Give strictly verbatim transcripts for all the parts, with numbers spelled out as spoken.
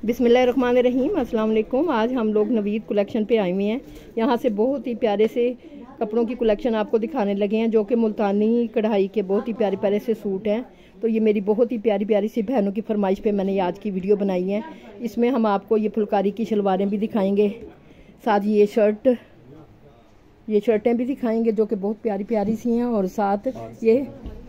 बिस्मिल्लाहिर्रहमानिर्रहीम, अस्सलाम वालेकुम। आज हम लोग नवीद कलेक्शन पे आए हुए हैं। यहाँ से बहुत ही प्यारे से कपड़ों की कलेक्शन आपको दिखाने लगे हैं, जो कि मुल्तानी कढ़ाई के बहुत ही प्यारे प्यारे से सूट हैं। तो ये मेरी बहुत ही प्यारी प्यारी सी बहनों की फरमाइश पे मैंने आज की वीडियो बनाई है। इसमें हम आपको ये फुलकारी की शलवारें भी दिखाएंगे, साथ ये शर्ट ये शर्टें भी दिखाएंगे जो कि बहुत प्यारी प्यारी सी हैं, और साथ ये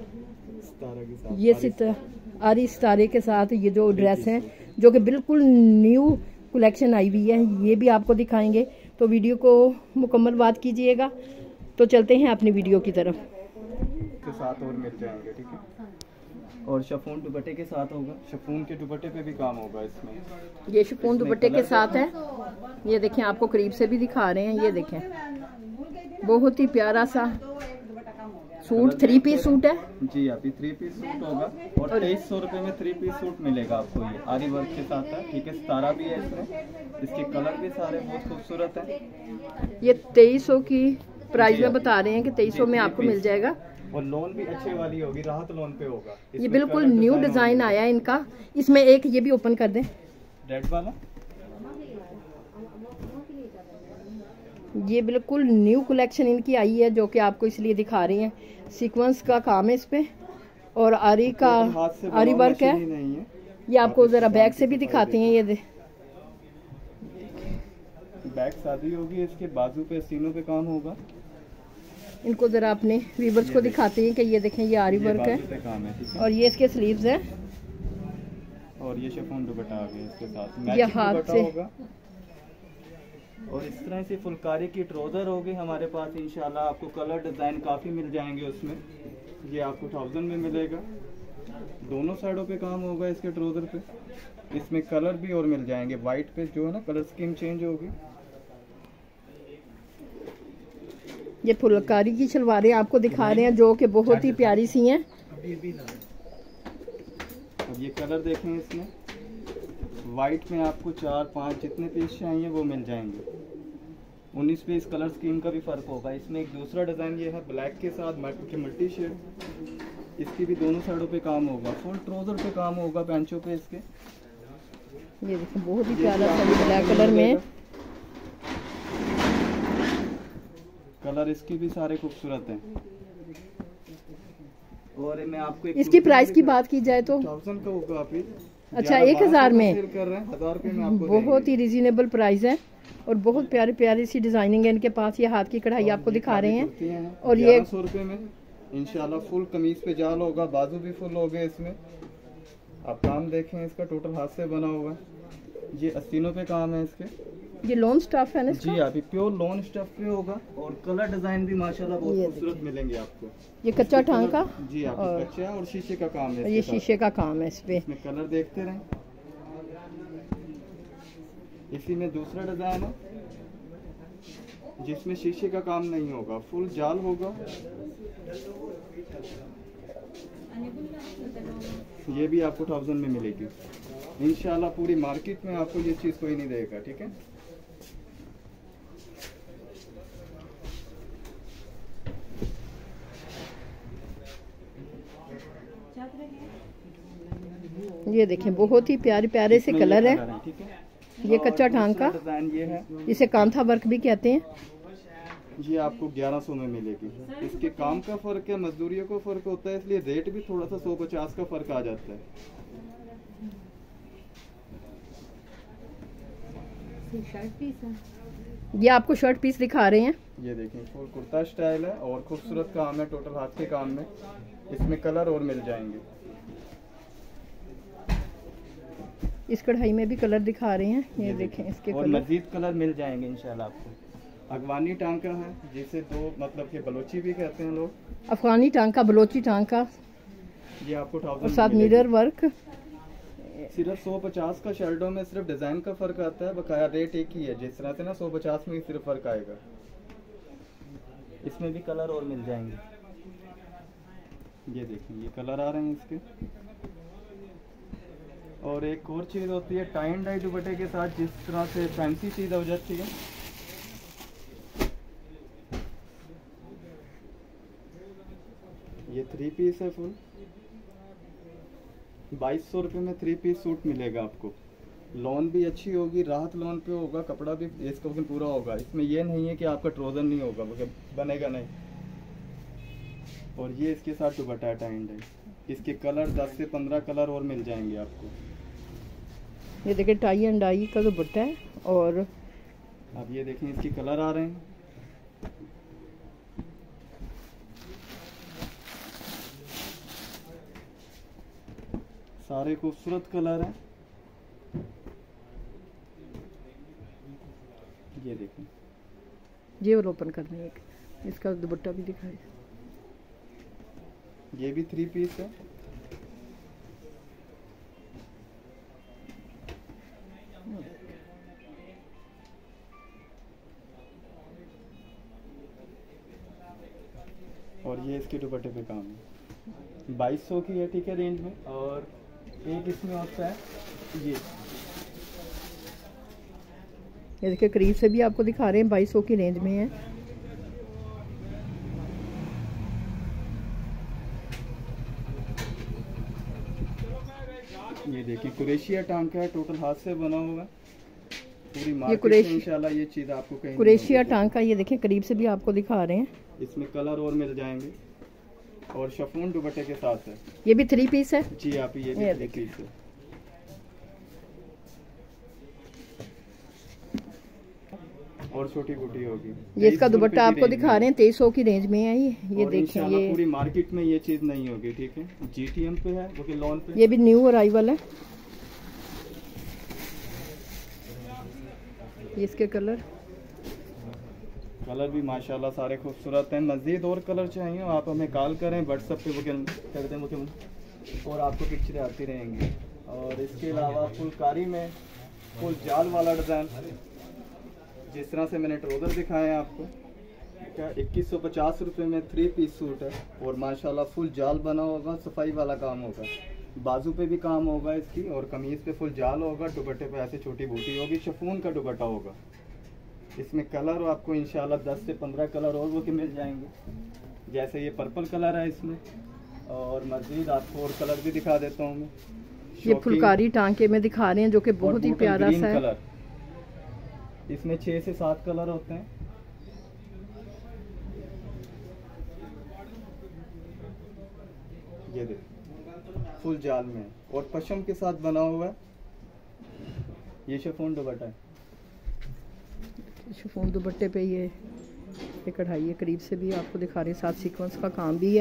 ये सिता आरी सितारे के साथ ये जो ड्रेस हैं जो कि बिल्कुल न्यू कलेक्शन आई हुई है, ये भी आपको दिखाएंगे। तो वीडियो को मुकम्मल बात कीजिएगा। तो चलते हैं अपनी वीडियो की तरफ। के साथ और मिल जाएंगे, ठीक है। और शिफॉन दुपट्टे के साथ होगा, शिफॉन के दुपट्टे पे भी काम होगा इसमें। ये शिफॉन दुपट्टे के साथ है। ये देखें, आपको करीब से भी दिखा रहे हैं। ये देखें, बहुत ही प्यारा सा सूट, थ्री पीस सूट है जी। अभी थ्री पीस सूट होगा और तेईस सौ रुपए में थ्री पीस सूट मिलेगा आपको। ये आरी वर्क के साथ है, ठीक है। सितारा भी है इसमें, इसके कलर भी सारे बहुत खूबसूरत हैं। ये तेईस सौ की प्राइस में बता रहे हैं कि तेईस सौ में आपको मिल जाएगा। और लोन भी अच्छे वाली होगी, राहत लोन पे होगा। ये बिल्कुल न्यू डिजाइन आया है इनका। इसमें एक ये भी ओपन कर दें, रेड वाला। ये बिल्कुल न्यू कलेक्शन इनकी आई है, जो कि आपको इसलिए दिखा रही हैं। सीक्वेंस का काम है इस पे, और आरी का आरी वर्क है। ये आपको जरा बैक से भी दिखाते हैं। ये दे बैक शादी होगी, इसके बाजू पे सीनों पे काम होगा। इनको जरा अपने वीवर्स को दिखाते हैं कि ये देखें, ये आरी वर्क है, काम है, ठीक है। और ये इसके स्लीव्स हैं, और ये शिफॉन दुपट्टा आ गया इसके साथ। ये हाथ से होगा। और इस तरह से फुलकारी की ट्राउजर होगी हमारे पास इंशाल्लाह। आपको कलर डिजाइन काफी मिल जाएंगे उसमें। ये आपको थाउजेंड में मिलेगा। दोनों साइडों पे काम होगा इसके ट्राउजर पे। इसमें कलर भी और मिल जाएंगे। वाइट पे जो है ना, कलर स्कीम चेंज होगी। ये फुलकारी की शलवारें आपको दिखा रहे हैं, जो कि बहुत ही प्यारी सी हैं। अब ये कलर देखें, इसमें वाइट में आपको चार पांच जितने पीस चाहिए वो मिल जाएंगे। उन्नीस पे इस कलर स्कीम का भी फर्क होगा। इसमें एक दूसरा डिजाइन ये है ब्लैक के साथ मल्टी शेड। इसकी भी दोनों साइडों पे काम होगा। फुल ट्राउजर पे काम होगा, बेंचों पे इसके। ये देखो, बहुत ही प्यारा सा ब्लैक कलर में। कलर इसकी भी सारे खूबसूरत हैं। और मैं आपको एक इसकी प्राइस की बात की जाए तो थाउजेंड का होगा। आप अच्छा, एक हजार में कर रहे हैं, हजार रुपए में आपको बहुत ही रिजनेबल प्राइस है, और बहुत प्यारी प्यारी सी डिजाइनिंग है इनके पास। ये हाथ की कढ़ाई आपको दिखा रहे हैं, और ये सौ रुपए में इंशाल्लाह फुल कमीज पे जाल होगा, बाजू भी फुल हो गए इसमें। आप काम देखें, इसका टोटल हाथ से बना हुआ है। ये अस्तीनों पे काम है इसके। ये लोन स्टफ है ना इसका? जी, अभी प्योर लोन स्टफ पे होगा। और कलर डिजाइन भी माशाल्लाह बहुत खूबसूरत मिलेंगे आपको। ये कच्चा टांका जी, आप कच्चा और शीशे का काम है। ये शीशे का काम है इस पे। इसमें कलर देखते रहें। इसी में दूसरा डिजाइन है जिसमें शीशे का काम नहीं होगा, फुल जाल होगा। ये भी आपको थाउजेंड में मिलेगी इंशाल्लाह। पूरी मार्केट में आपको ये चीज कोई नहीं देगा, ठीक है। ये देखें, बहुत ही प्यारे प्यारे से कलर है, है ठीक है। ये कच्चा टांका डिजाइन ये है, इसे कांथा वर्क भी कहते हैं। ये आपको ग्यारह सौ में मिलेगी। इसके काम का फर्क है, मजदूरियों का फर्क होता है, इसलिए रेट भी थोड़ा सा सौ पचास का फर्क आ जाता है। ये आपको शर्ट पीस दिखा रहे हैं। ये देखें, फुल कुर्ता स्टाइल है और खूबसूरत काम है, टोटल हाथ के काम में। इसमें कलर और मिल जाएंगे। इस कढ़ाई में भी कलर दिखा रहे हैं। ये, ये देखें, इसके और कलर मजीद कलर मिल जाएंगे इंशाल्लाह आपको। अफगानी टांका है, जिसे दो मतलब के बलोची भी कहते हैं लोग। अफगानी टांका, बलोची टांका, ये आपको और साथ मिरर वर्क। सिर्फ सौ पचास का शर्टों में सिर्फ डिजाइन का फर्क आता है, बकाया रेट एक ही है। जिस तरह से ना सौ पचास में ही सिर्फ फर्क आएगा। इसमें भी कलर और मिल जाएंगे। ये देखिए, ये कलर आ रहे हैं इसके। और एक और चीज होती है टाई एंड डाई दुपट्टे के साथ, जिस तरह से फैंसी चीज हो जाती है। ये थ्री पीस है फुल, बाईस सौ रुपये में थ्री पीस सूट मिलेगा आपको। लॉन भी अच्छी होगी, राहत लॉन पे होगा, कपड़ा भी इसका पूरा होगा। इसमें ये नहीं है कि आपका ट्रोजर नहीं होगा, बनेगा नहीं। और ये इसके साथ दुपट्टा अटैच्ड है। इसके कलर दस से पंद्रह कलर और मिल जाएंगे आपको। ये देखिए टाई एंड डाई का दुपट्टा है। और अब ये देखें इसके कलर आ रहे हैं। सारे खूबसूरत कलर हैं। ये देखें, ये वाला ओपन करने है, इसका दुपट्टा भी दिखाई। ये भी थ्री पीस है। और ये इसके दुपट्टे पे काम है। बाईस सौ की है, ठीक है, रेंज में। और एक इसमें होता है ये ये देखिए करीब से भी आपको दिखा रहे हैं, बाईस सौ की रेंज में है। ये देखिए कुरेशिया टांका है, टोटल हाथ से बना हुआ है। पूरी ये मार्केट कुरेश- में इंशाल्लाह ये चीज़ आपको कहीं नहीं कुरेशिया मिलेगी। टांका, ये देखें करीब से भी आपको दिखा रहे हैं। इसमें कलर और मिल जाएंगे। और शफून दुपट्टे के साथ है। ये भी थ्री पीस है। जी आप ये ये भी थ्री पीस है। और छोटी बूटी होगी। ये इसका दुपट्टा आपको दिखा रहे हैं, तेईस सौ की रेंज में है। ये ये और देखें, इंशाल्लाह ये पूरी मार्केट में ये चीज़ नहीं होगी, ठीक है। जीटीएम पे है, वो लॉन पे। ये भी न्यू अराइवल है। ये इसके कलर कलर भी माशाल्लाह सारे खूबसूरत हैं। मज़ीद और कलर चाहिए आप हमें कॉल करें, व्हाट्सएप पे बुकिंग कर दें बुकिंग, और आपको पिक्चरें आती रहेंगी। और इसके अलावा फुलकारी में फुल जाल वाला डिज़ाइन, जिस तरह से मैंने ट्राउज़र दिखाए हैं आपको, ठीक है। इक्कीस सौ पचास रुपये में थ्री पीस सूट है। और माशाल्लाह फुल जाल बना होगा, सफाई वाला काम होगा, बाजू पे भी काम होगा इसकी, और कमीज़ पे फुल जाल होगा, दुपट्टे पे ऐसे छोटी बूटी होगी, शिफॉन का दुपट्टा होगा। इसमें कलर आपको इंशाल्लाह दस से पंद्रह कलर और वो के मिल जाएंगे। जैसे ये पर्पल कलर है इसमें, और मज़ीद आपको और कलर भी दिखा देता हूँ मैं। ये फुलकारी टांके में दिखा रहे हैं, जो कि बहुत ही प्यारा सा है। कलर इसमें छः से सात कलर होते हैं। ये देखो फुल जाल में और पशम के साथ बना हुआ है। ये शिफॉन दुपट्टा है। शिफॉन दुपट्टे पे ये ये कढ़ाई है, करीब से भी आपको दिखा रहे हैं, साथ सीक्वेंस का काम भी है।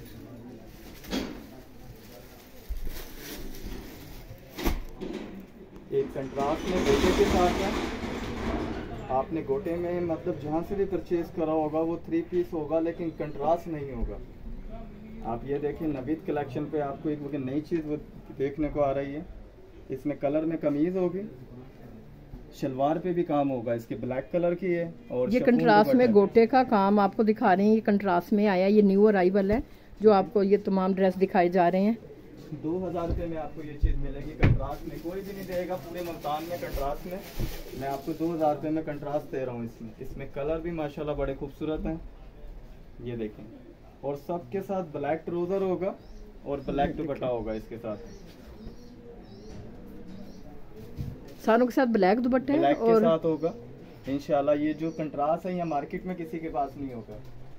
एक कंट्रास्ट में गोटे के साथ है। आपने गोटे में मतलब जहाँ से भी परचेज करा होगा वो थ्री पीस होगा, लेकिन कंट्रास्ट नहीं होगा। आप ये देखें नवीद कलेक्शन पे आपको एक नई चीज़ वो देखने को आ रही है। इसमें कलर में कमीज़ होगी, शलवार पे भी काम होगा, इसके ब्लैक कलर की है। और ये कंट्रास्ट में गोटे का काम आपको दिखा रहे हैं, ये कंट्रास्ट में आया, ये न्यू अराइवल है जो आपको ये तमाम ड्रेस दिखाए जा रहे हैं। दो हज़ार रुपये में आपको ये चीज़ मिलेगी कंट्रास्ट में, कोई भी नहीं देगा पूरे मुल्तान में कंट्रास्ट में। मैं आपको दो हज़ार रुपये में कंट्रास्ट दे रहा हूँ इसमें। इसमें कलर भी माशाल्लाह बड़े खूबसूरत हैं, ये देखें। और सब के साथ ब्लैक ट्राउज़र होगा और ब्लैक दुपट्टा होगा इसके साथ। सारों के साथ ब्लैक दुपट्टे ब्लैक और के साथ होगा इंशाल्लाह। ये जो कंट्रास्ट है ये मार्केट में किसी के पास नहीं होगा।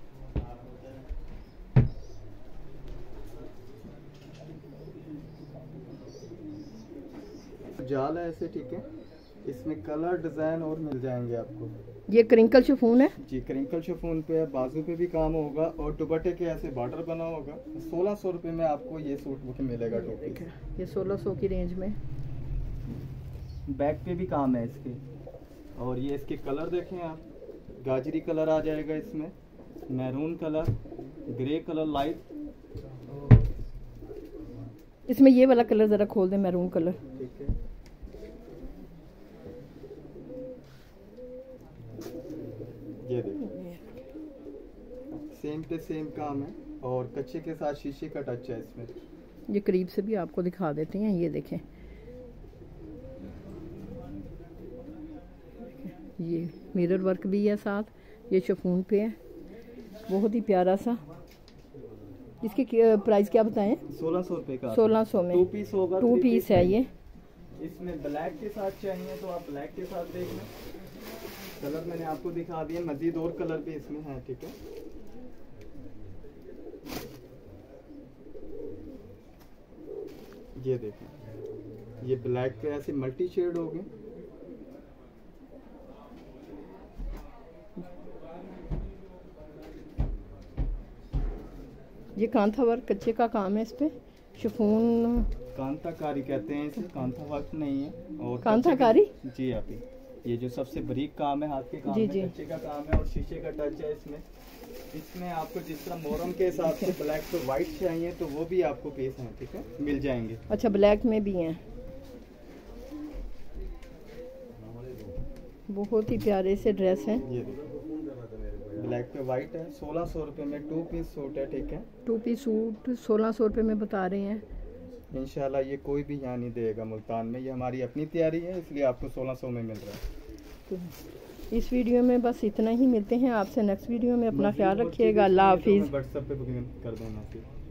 जाल है ऐसे, ठीक है। इसमें कलर डिजाइन और मिल जाएंगे आपको। ये क्रिंकल शिफॉन है जी, क्रिंकल शिफॉन पे है, बाजू पे भी काम होगा और दुपट्टे के ऐसे बॉर्डर बना होगा। सोलह सौ रुपये में आपको ये सूट बुक मिलेगा टोटल। ये सोलह सौ की रेंज में। बैक पे भी काम है इसके। और ये इसके कलर देखें आप, गाजरी कलर आ जाएगा इसमें, maroon colour, grey colour light. इसमें ये वाला कलर जरा खोल दें, मैरून कलर। ठीक है, ये देखिए सेम पे सेम काम है और कच्चे के साथ शीशे का टच है इसमें। ये करीब से भी आपको दिखा देते हैं, ये देखें, ये मिरर वर्क भी है साथ, ये शिफॉन पे है, बहुत ही प्यारा सा। इसकी प्राइस क्या बताएं? सोलह सौ रुपये का, सोलह सौ में टू पीस होगा, टू थ्री पीस है ये। इसमें ब्लैक के साथ चाहिए तो आप ब्लैक के साथ देख लें। कलर मैंने आपको दिखा दिया, मजीद और कलर भी इसमें है, ठीक है। ये देखें, ये ब्लैक पे ऐसे मल्टी शेड हो गए। ये कांथा वर्क कच्चे का काम है, इस पे शिफॉन कांताकारी कहते हैं इसे, कांथा वर्क नहीं है। और कांताकारी जी आप ही, ये जो सबसे बारीक काम है हाथ के काम जी, में, जी। कच्चे का काम है और शीशे का टच है इसमें। इसमें आपको जिस तरह मोरम के हिसाब से ब्लैक पे वाइट चाहिए तो वो भी आपको पीस हैं, ठीक है, मिल जाएंगे। अच्छा, ब्लैक में भी हैं, बहुत ही प्यारे से ड्रेस हैं। ये देखो ब्लैक पे वाइट है, सोलह सौ रुपये में टू पीस सूट है, ठीक है। टू पीस सूट सोलह सौ रुपये में बता रहे हैं। इंशाल्लाह ये कोई भी यहाँ नहीं देगा मुल्तान में, ये हमारी अपनी तैयारी है इसलिए आपको सोलह सौ में मिल रहा है। तो इस वीडियो में बस इतना ही, मिलते हैं आपसे नेक्स्ट वीडियो में। अपना ख्याल रखिएगा, अल्लाह हाफिज़। व्हाट्सएप पे बुकिंग कर देना फिर।